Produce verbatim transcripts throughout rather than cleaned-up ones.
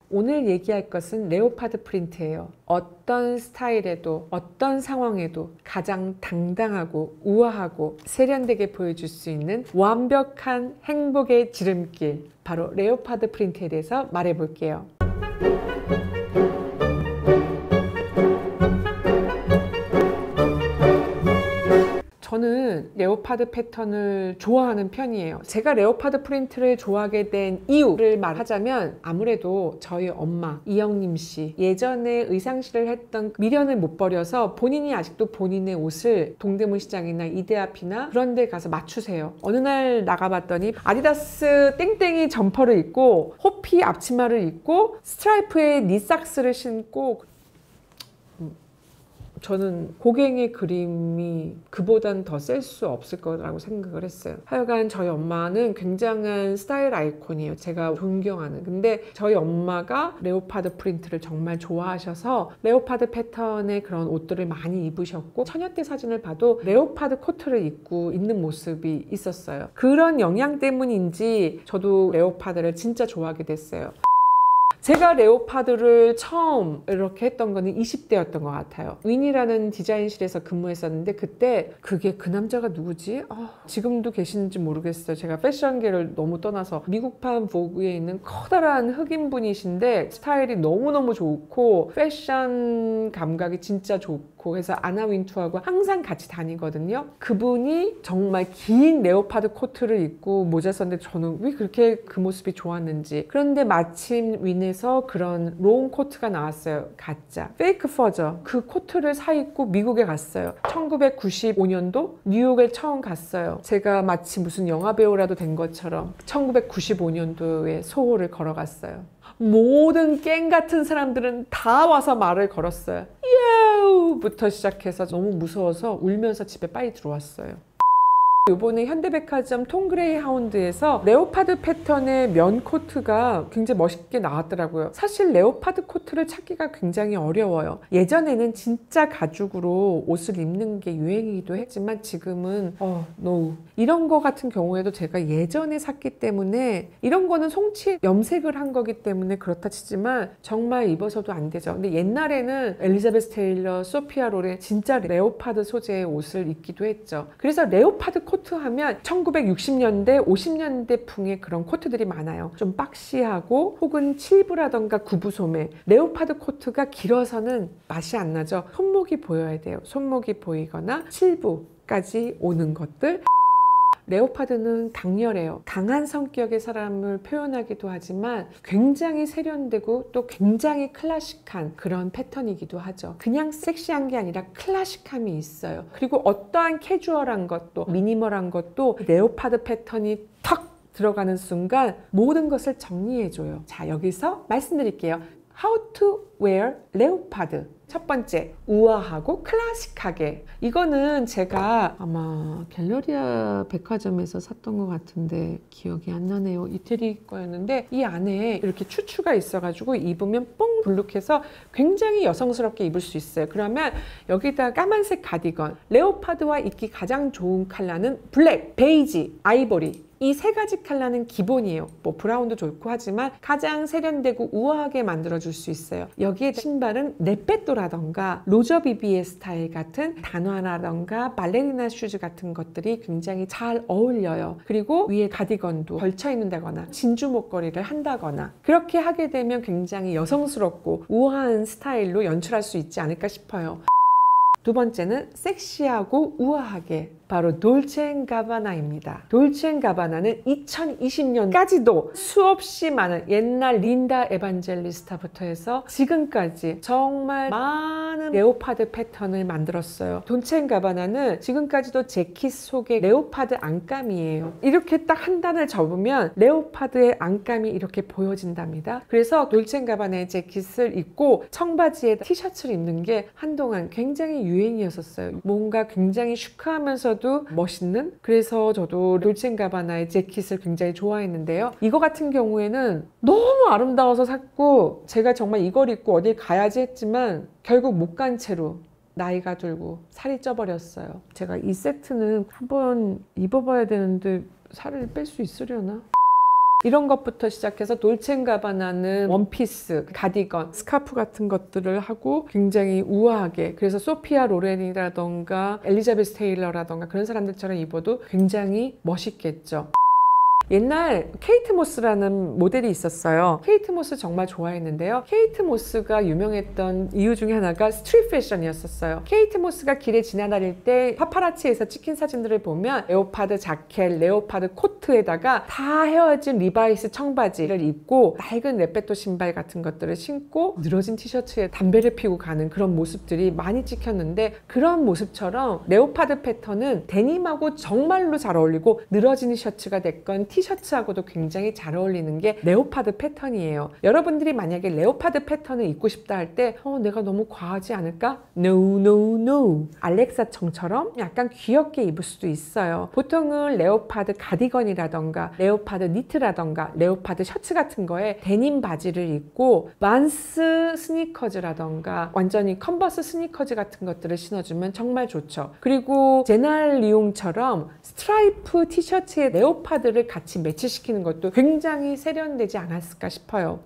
오늘 얘기할 것은 레오파드 프린트예요. 어떤 스타일에도 어떤 상황에도 가장 당당하고 우아하고 세련되게 보여줄 수 있는 완벽한 행복의 지름길, 바로 레오파드 프린트에 대해서 말해 볼게요. 저는 레오파드 패턴을 좋아하는 편이에요. 제가 레오파드 프린트를 좋아하게 된 이유를 말하자면 아무래도 저희 엄마 이영림 씨, 예전에 의상실을 했던 미련을 못 버려서 본인이 아직도 본인의 옷을 동대문 시장이나 이대 앞이나 그런 데 가서 맞추세요. 어느 날 나가봤더니 아디다스 땡땡이 점퍼를 입고 호피 앞치마를 입고 스트라이프의 니삭스를 신고, 저는 고갱의 그림이 그보단 더 셀 수 없을 거라고 생각을 했어요. 하여간 저희 엄마는 굉장한 스타일 아이콘이에요. 제가 존경하는. 근데 저희 엄마가 레오파드 프린트를 정말 좋아하셔서 레오파드 패턴의 그런 옷들을 많이 입으셨고, 처녀 때 사진을 봐도 레오파드 코트를 입고 있는 모습이 있었어요. 그런 영향 때문인지 저도 레오파드를 진짜 좋아하게 됐어요. 제가 레오파드를 처음 이렇게 했던 거는 이십 대였던 것 같아요. 윈이라는 디자인실에서 근무했었는데, 그때 그게 그 남자가 누구지? 어, 지금도 계시는지 모르겠어요. 제가 패션계를 너무 떠나서 미국판 보그에 있는 커다란 흑인 분이신데 스타일이 너무너무 좋고 패션 감각이 진짜 좋고 해서 아나 윈투하고 항상 같이 다니거든요. 그분이 정말 긴 레오파드 코트를 입고 모자 썼는데 저는 왜 그렇게 그 모습이 좋았는지. 그런데 마침 윈에 그런 롱 코트가 나왔어요. 가짜 페이크 퍼죠. 그 코트를 사입고 미국에 갔어요. 천구백구십오 년도 뉴욕에 처음 갔어요. 제가 마치 무슨 영화배우라도 된 것처럼 천구백구십오 년도에 소호를 걸어갔어요. 모든 깽 같은 사람들은 다 와서 말을 걸었어요. 야우 부터 시작해서 너무 무서워서 울면서 집에 빨리 들어왔어요. 이번에 현대백화점 톰그레이 하운드에서 레오파드 패턴의 면 코트가 굉장히 멋있게 나왔더라고요. 사실 레오파드 코트를 찾기가 굉장히 어려워요. 예전에는 진짜 가죽으로 옷을 입는 게 유행이기도 했지만 지금은 어, 노. 이런 거 같은 경우에도 제가 예전에 샀기 때문에, 이런 거는 송치 염색을 한 거기 때문에 그렇다 치지만 정말 입어서도 안 되죠. 근데 옛날에는 엘리자베스 테일러, 소피아 로렌 진짜 레오파드 소재의 옷을 입기도 했죠. 그래서 레오파드 코트 코트 하면 천구백육십 년대, 오십 년대 풍의 그런 코트들이 많아요. 좀 박시하고 혹은 칠부라던가 구부 소매. 레오파드 코트가 길어서는 맛이 안 나죠. 손목이 보여야 돼요. 손목이 보이거나 칠부까지 오는 것들. 레오파드는 강렬해요. 강한 성격의 사람을 표현하기도 하지만 굉장히 세련되고 또 굉장히 클래식한 그런 패턴이기도 하죠. 그냥 섹시한 게 아니라 클래식함이 있어요. 그리고 어떠한 캐주얼한 것도 미니멀한 것도 레오파드 패턴이 턱 들어가는 순간 모든 것을 정리해줘요. 자, 여기서 말씀드릴게요. How to wear 레오파드. 첫 번째, 우아하고 클래식하게. 이거는 제가 아마 갤러리아 백화점에서 샀던 것 같은데 기억이 안 나네요. 이태리 거였는데 이 안에 이렇게 추추가 있어가지고 입으면 뽕 불룩해서 굉장히 여성스럽게 입을 수 있어요. 그러면 여기다 까만색 가디건, 레오파드와 입기 가장 좋은 컬러는 블랙, 베이지, 아이보리. 이 세 가지 컬러는 기본이에요. 뭐 브라운도 좋고 하지만 가장 세련되고 우아하게 만들어줄 수 있어요. 여기에 신발은 네페토라던가 로저 비비의 스타일 같은 단화라던가 발레리나 슈즈 같은 것들이 굉장히 잘 어울려요. 그리고 위에 가디건도 걸쳐 입는다거나 진주 목걸이를 한다거나 그렇게 하게 되면 굉장히 여성스럽고 우아한 스타일로 연출할 수 있지 않을까 싶어요. 두 번째는 섹시하고 우아하게. 바로 돌체 앤 가바나입니다. 돌체 앤 가바나는 이천이십 년까지도 수없이 많은 옛날 린다 에반젤리스타부터 해서 지금까지 정말 많은 레오파드 패턴을 만들었어요. 돌체 앤 가바나는 지금까지도 재킷 속에 레오파드 안감이에요. 이렇게 딱 한 단을 접으면 레오파드의 안감이 이렇게 보여진답니다. 그래서 돌체 앤 가바나의 재킷을 입고 청바지에 티셔츠를 입는 게 한동안 굉장히 유행이었었어요. 뭔가 굉장히 슈크하면서 멋있는. 그래서 저도 돌체 앤 가바나의 재킷을 굉장히 좋아했는데요. 이거 같은 경우에는 너무 아름다워서 샀고 제가 정말 이걸 입고 어딜 가야지 했지만 결국 못 간 채로 나이가 들고 살이 쪄버렸어요. 제가 이 세트는 한번 입어봐야 되는데 살을 뺄 수 있으려나? 이런 것부터 시작해서 돌체앤가바나는 원피스, 가디건, 스카프 같은 것들을 하고 굉장히 우아하게, 그래서 소피아 로렌이라던가 엘리자베스 테일러라던가 그런 사람들처럼 입어도 굉장히 멋있겠죠. 옛날 케이트 모스라는 모델이 있었어요. 케이트 모스 정말 좋아했는데요. 케이트 모스가 유명했던 이유 중에 하나가 스트릿 패션이었었어요. 케이트 모스가 길에 지나다닐 때 파파라치에서 찍힌 사진들을 보면 레오파드 자켓, 레오파드 코트에다가 다 헤어진 리바이스 청바지를 입고 낡은 레페토 신발 같은 것들을 신고 늘어진 티셔츠에 담배를 피우고 가는 그런 모습들이 많이 찍혔는데, 그런 모습처럼 레오파드 패턴은 데님하고 정말로 잘 어울리고 늘어진 셔츠가 됐건 티셔츠하고도 굉장히 잘 어울리는 게 레오파드 패턴이에요. 여러분들이 만약에 레오파드 패턴을 입고 싶다 할 때 어, 내가 너무 과하지 않을까? No, no, no. 알렉사 청처럼 약간 귀엽게 입을 수도 있어요. 보통은 레오파드 가디건이라던가 레오파드 니트라던가 레오파드 셔츠 같은 거에 데님 바지를 입고 반스 스니커즈라던가 완전히 컨버스 스니커즈 같은 것들을 신어주면 정말 좋죠. 그리고 제날 리옹처럼 스트라이프 티셔츠에 레오파드를 같이 같이 매치시키는 것도 굉장히 세련되지 않았을까 싶어요.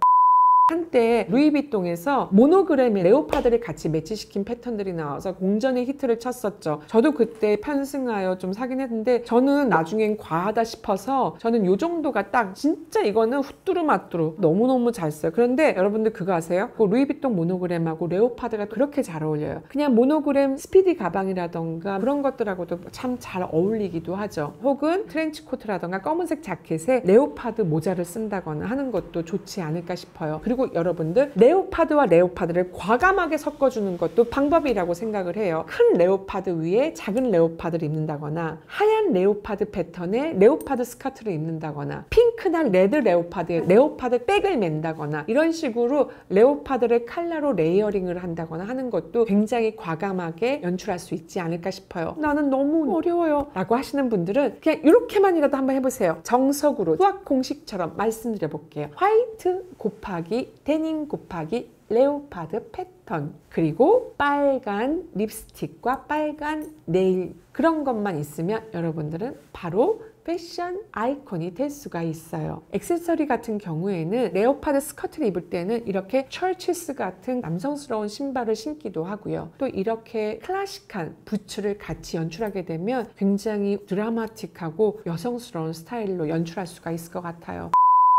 한때 루이비통에서 모노그램의 레오파드를 같이 매치시킨 패턴들이 나와서 공전의 히트를 쳤었죠. 저도 그때 편승하여 좀 사긴 했는데 저는 나중엔 과하다 싶어서 저는 요 정도가 딱 진짜 이거는 후뚜루마뚜루 너무너무 잘 써요. 그런데 여러분들 그거 아세요? 그 루이비통 모노그램하고 레오파드가 그렇게 잘 어울려요. 그냥 모노그램 스피디 가방이라던가 그런 것들하고도 참 잘 어울리기도 하죠. 혹은 트렌치코트라던가 검은색 자켓에 레오파드 모자를 쓴다거나 하는 것도 좋지 않을까 싶어요. 그리고 여러분들 레오파드와 레오파드를 과감하게 섞어주는 것도 방법이라고 생각을 해요. 큰 레오파드 위에 작은 레오파드를 입는다거나 하얀 레오파드 패턴의 레오파드 스커트를 입는다거나 핑크나 레드 레오파드에 레오파드 백을 맨다거나 이런 식으로 레오파드를 컬러로 레이어링을 한다거나 하는 것도 굉장히 과감하게 연출할 수 있지 않을까 싶어요. 나는 너무 어려워요 라고 하시는 분들은 그냥 이렇게만이라도 한번 해보세요. 정석으로 수학 공식처럼 말씀드려 볼게요. 화이트 곱하기 데님 곱하기 레오파드 패턴, 그리고 빨간 립스틱과 빨간 네일, 그런 것만 있으면 여러분들은 바로 패션 아이콘이 될 수가 있어요. 액세서리 같은 경우에는 레오파드 스커트를 입을 때는 이렇게 철치스 같은 남성스러운 신발을 신기도 하고요. 또 이렇게 클래식한 부츠를 같이 연출하게 되면 굉장히 드라마틱하고 여성스러운 스타일로 연출할 수가 있을 것 같아요.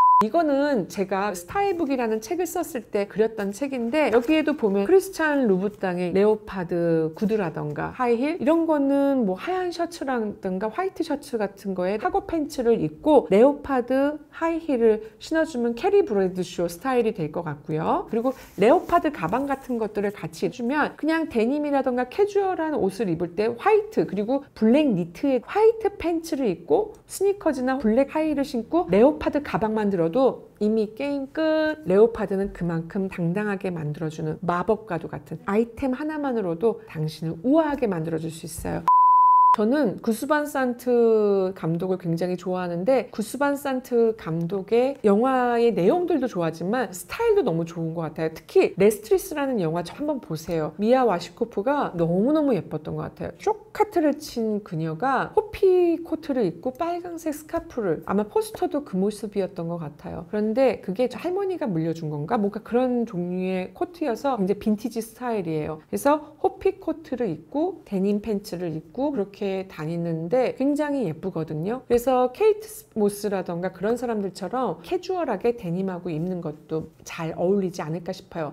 이거는 제가 스타일북이라는 책을 썼을 때 그렸던 책인데, 여기에도 보면 크리스찬 루부땅의 레오파드 구두라던가 하이힐 이런 거는 뭐 하얀 셔츠라든가 화이트 셔츠 같은 거에 카고 팬츠를 입고 레오파드 하이힐을 신어주면 캐리 브래드쇼 스타일이 될 것 같고요. 그리고 레오파드 가방 같은 것들을 같이 해주면 그냥 데님이라던가 캐주얼한 옷을 입을 때 화이트 그리고 블랙 니트에 화이트 팬츠를 입고 스니커즈나 블랙 하이힐을 신고 레오파드 가방만 들어도 이미 게임 끝. 레오파드는 그만큼 당당하게 만들어주는 마법과도 같은 아이템 하나만으로도 당신을 우아하게 만들어줄 수 있어요. 저는 구스 반 산트 감독을 굉장히 좋아하는데, 구스 반 산트 감독의 영화의 내용들도 좋아하지만 스타일도 너무 좋은 것 같아요. 특히 레스트리스라는 영화 한번 보세요. 미아 와시코프가 너무너무 예뻤던 것 같아요. 쇼카트를 친 그녀가 호피 코트를 입고 빨간색 스카프를, 아마 포스터도 그 모습이었던 것 같아요. 그런데 그게 저 할머니가 물려준 건가? 뭔가 그런 종류의 코트여서 굉장히 빈티지 스타일이에요. 그래서 호피 코트를 입고 데님 팬츠를 입고 그렇게 다니는데 굉장히 예쁘거든요. 그래서 케이트 모스라던가 그런 사람들처럼 캐주얼하게 데님하고 입는 것도 잘 어울리지 않을까 싶어요.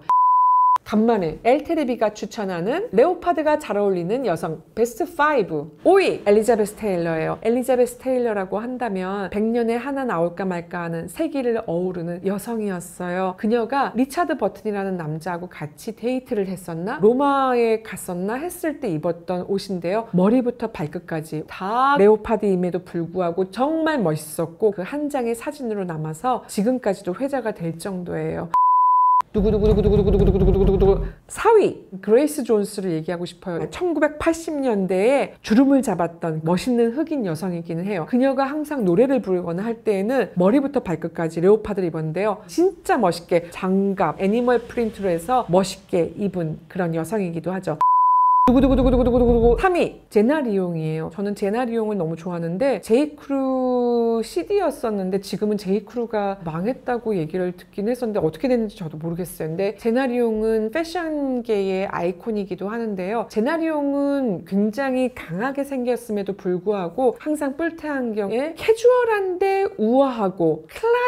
간만에 엘테레비가 추천하는 레오파드가 잘 어울리는 여성 베스트 파이브. 오 위 엘리자베스 테일러예요. 엘리자베스 테일러라고 한다면 백 년에 하나 나올까 말까 하는 세기를 어우르는 여성이었어요. 그녀가 리차드 버튼이라는 남자하고 같이 데이트를 했었나? 로마에 갔었나? 했을 때 입었던 옷인데요. 머리부터 발끝까지 다 레오파드임에도 불구하고 정말 멋있었고 그 한 장의 사진으로 남아서 지금까지도 회자가 될 정도예요. 두구두구두구두구두구두구두구두구두구 사 위 그레이스 존스를 얘기하고 싶어요. 천구백팔십 년대에 주름을 잡았던 멋있는 흑인 여성이기는 해요. 그녀가 항상 노래를 부르거나 할 때에는 머리부터 발끝까지 레오파드를 입었는데요. 진짜 멋있게 장갑, 애니멀 프린트로 해서 멋있게 입은 그런 여성이기도 하죠. 두구두구두구두구두구두구 삼 위 제나 리옹이에요. 저는 제나 리옹을 너무 좋아하는데 제이크루 제이크루 씨디였었는데 지금은 제이크루가 망했다고 얘기를 듣긴 했었는데 어떻게 됐는지 저도 모르겠어요. 근데 제나리옹은 패션계의 아이콘이기도 하는데요. 제나리옹은 굉장히 강하게 생겼음에도 불구하고 항상 뿔테 안경에 캐주얼한데 우아하고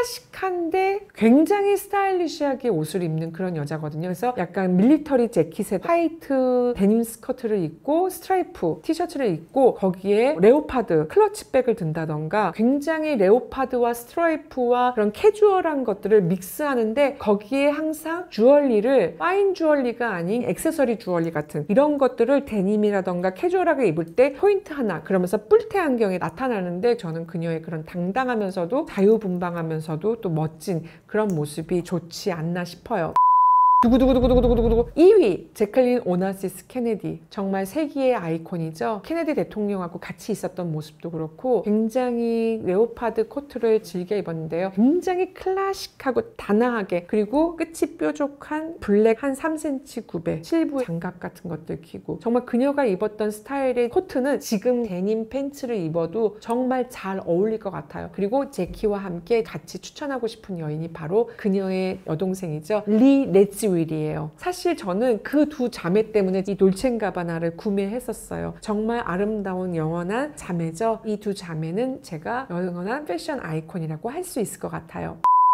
클래식한데 굉장히 스타일리시하게 옷을 입는 그런 여자거든요. 그래서 약간 밀리터리 재킷에 화이트 데님 스커트를 입고 스트라이프 티셔츠를 입고 거기에 레오파드 클러치백을 든다던가 굉장히 레오파드와 스트라이프와 그런 캐주얼한 것들을 믹스하는데 거기에 항상 주얼리를 파인 주얼리가 아닌 액세서리 주얼리 같은 이런 것들을 데님이라던가 캐주얼하게 입을 때 포인트 하나 그러면서 뿔테 안경에 나타나는데 저는 그녀의 그런 당당하면서도 자유분방하면서도 또 멋진 그런 모습이 좋지 않나 싶어요. 두구두구두구두구두구두구 이 위 제클린 오나시스 케네디. 정말 세기의 아이콘이죠. 케네디 대통령하고 같이 있었던 모습도 그렇고 굉장히 레오파드 코트를 즐겨 입었는데요. 굉장히 클래식하고 단아하게 그리고 끝이 뾰족한 블랙 한 삼 센티미터 굽에 실부 장갑 같은 것들 끼고 정말 그녀가 입었던 스타일의 코트는 지금 데님 팬츠를 입어도 정말 잘 어울릴 것 같아요. 그리고 제키와 함께 같이 추천하고 싶은 여인이 바로 그녀의 여동생이죠. 리 레지 윌이에요. 사실 저는 그 두 자매 때문에 이 돌체앤가바나를 구매했었어요. 정말 아름다운 영원한 자매죠. 이 두 자매는 제가 영원한 패션 아이콘이라고 할 수 있을 것 같아요.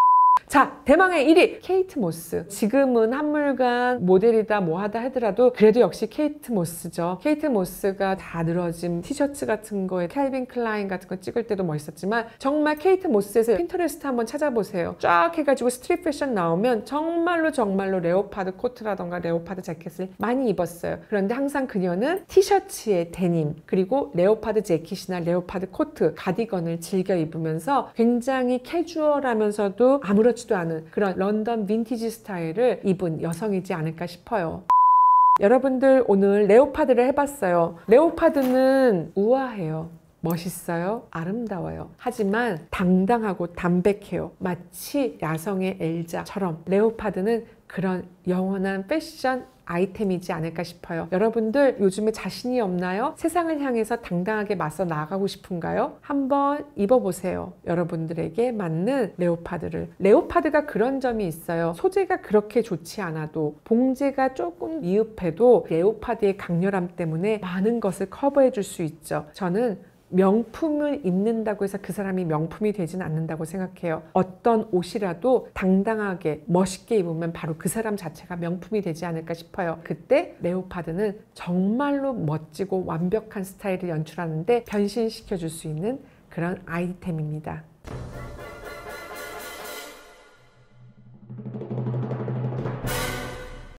자, 대망의 일 위 케이트 모스. 지금은 한물간 모델이다 뭐하다 하더라도 그래도 역시 케이트 모스죠. 케이트 모스가 다 늘어진 티셔츠 같은 거에 캘빈 클라인 같은 거 찍을 때도 멋있었지만 정말 케이트 모스에서 핀터레스트 한번 찾아보세요. 쫙 해가지고 스트릿 패션 나오면 정말로 정말로 레오파드 코트라던가 레오파드 자켓을 많이 입었어요. 그런데 항상 그녀는 티셔츠에 데님 그리고 레오파드 재킷이나 레오파드 코트 가디건을 즐겨 입으면서 굉장히 캐주얼하면서도 아무렇지도 않은 그런 런던 빈티지 스타일을 입은 여성이지 않을까 싶어요. 여러분들 오늘 레오파드를 해봤어요. 레오파드는 우아해요. 멋있어요. 아름다워요. 하지만 당당하고 담백해요. 마치 야성의 엘자처럼 레오파드는 그런 영원한 패션 아이템이지 않을까 싶어요. 여러분들 요즘에 자신이 없나요? 세상을 향해서 당당하게 맞서 나가고 싶은가요? 한번 입어보세요. 여러분들에게 맞는 레오파드를. 레오파드가 그런 점이 있어요. 소재가 그렇게 좋지 않아도 봉제가 조금 미흡해도 레오파드의 강렬함 때문에 많은 것을 커버해 줄 수 있죠. 저는 명품을 입는다고 해서 그 사람이 명품이 되진 않는다고 생각해요. 어떤 옷이라도 당당하게 멋있게 입으면 바로 그 사람 자체가 명품이 되지 않을까 싶어요. 그때 레오파드는 정말로 멋지고 완벽한 스타일을 연출하는데 변신시켜 줄 수 있는 그런 아이템입니다.